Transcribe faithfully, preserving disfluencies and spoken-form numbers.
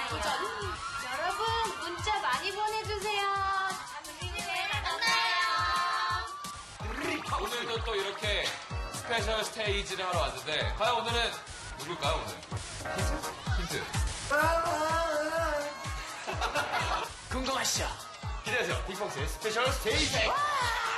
도전. 여러분 문자 많이 보내주세요. 잠시만요. 만나요. 오늘도 또 이렇게 스페셜 스테이지를 하러 왔는데 과연 오늘은 누굴까요 오늘? 힌트? 힌트. 궁금하시죠? 기대하세요. 빅펑스의 스페셜 스테이지.